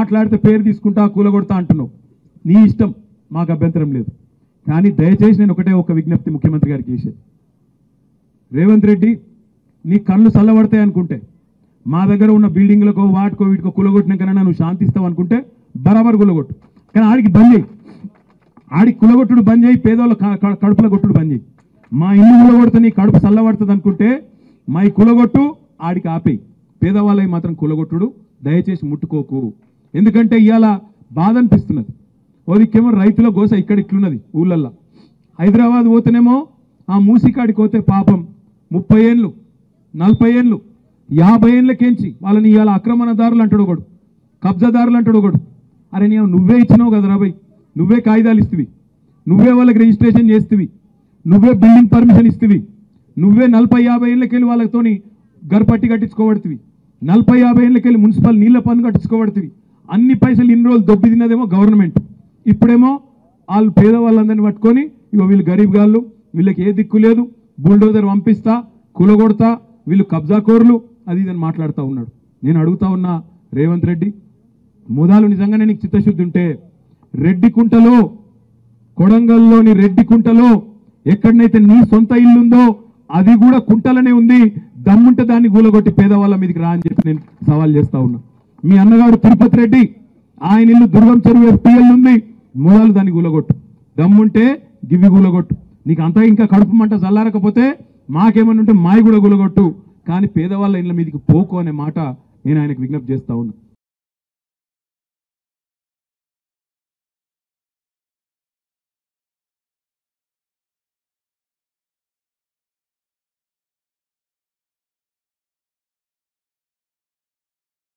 మాట్లాడితే పేరు తీసుకుంటా కూలగొడతా అంటున్నావు, నీ ఇష్టం, మాకు అభ్యంతరం లేదు. కానీ దయచేసి నేను ఒక విజ్ఞప్తి ముఖ్యమంత్రి గారికి చేసేది, రేవంత్ రెడ్డి నీ కళ్ళు చల్లబడతాయి అనుకుంటే, మా దగ్గర ఉన్న బిల్డింగ్లకో వాటికో వీటికో కులగొట్టినాకన్నా నువ్వు శాంతిస్తావు అనుకుంటే బరాబర్ కులగొట్టు. కానీ ఆడికి బంద్ చేయి, ఆడికి కులగొట్టుడు బంద్ చేయి, పేదవాళ్ళ కడుపుల కొట్టుడు బంద్ చేయి. మా ఇల్లు కులగొడితే నీ కడుపు చల్లబడుతుంది అనుకుంటే మా ఈ కులగొట్టు, ఆడికి ఆపేయి. పేదవాళ్ళకి మాత్రం కులగొట్టుడు దయచేసి ముట్టుకోకు. ఎందుకంటే ఇవాళ బాధ అనిపిస్తున్నది. ఓదికేమో రైతుల గోస ఇక్కడ ఇట్లున్నది ఊళ్ళల్లో. హైదరాబాద్ పోతేనేమో ఆ మూసికాడికి పోతే పాపం 30 ఏళ్ళు 40 ఏళ్ళు 50 ఏళ్ళకేంచి వాళ్ళని ఇవాళ ఆక్రమణదారులు అంటాడు ఒకడు, కబ్జాదారులు అంటాడు ఒకడు. అరే నువ్వే ఇచ్చినావు కదా రాబోయ్, నువ్వే కాగితాలు ఇస్తువి, నువ్వే వాళ్ళకి రిజిస్ట్రేషన్ చేస్తువి, నువ్వే బిల్డింగ్ పర్మిషన్ ఇస్తువి, నువ్వే 40-50 ఏళ్ళకెళ్ళి వాళ్ళతోని గర్పట్టి కట్టించుకోబడుతుంది, 40-50 ఏళ్ళకెళ్ళి మున్సిపల్ నీళ్ల పన్ను కట్టించుకోబడుతుంది. అన్ని పైసలు ఇన్ని రోజులు దొబ్బి తిన్నదేమో గవర్నమెంట్. ఇప్పుడేమో వాళ్ళు పేదవాళ్ళందరినీ పట్టుకొని ఇగో వీళ్ళు గరీబ్ గాళ్ళు, వీళ్ళకి ఏ దిక్కు లేదు, బుల్డోజర్ పంపిస్తా, కూలగొడతా, వీళ్ళు కబ్జాకోర్లు, అది ఇదని మాట్లాడుతూ ఉన్నాడు. నేను అడుగుతా ఉన్నా రేవంత్ రెడ్డి, మూదాలు నిజంగానే నీకు చిత్తశుద్ధి ఉంటే రెడ్డికుంటలో, కొడంగల్లోని రెడ్డికుంటలో ఎక్కడనైతే నీ సొంత ఇల్లు ఉందో అది కూడా కుంటలనే ఉంది, దమ్ముంటే దాన్ని గూలగొట్టి పేదవాళ్ళ మీదకి రా అని చెప్పి నేను సవాల్ చేస్తా ఉన్నా. మీ అన్నగాడు తిరుపతి రెడ్డి, ఆయన ఇల్లు దుర్గం చెరువు FPL ఉంది, మూలాలు దాన్ని గూలగొట్టు, దమ్ముంటే గివ్వి గూలగొట్టు. నీకు అంతా ఇంకా కడుపు మంట చల్లారకపోతే మాకేమన్నా ఉంటే మాయి కూడా గూలగొట్టు, కానీ పేదవాళ్ళ ఇళ్ళ మీదకి పోకు అనే మాట నేను ఆయనకు విజ్ఞప్తి చేస్తా ఉన్నా.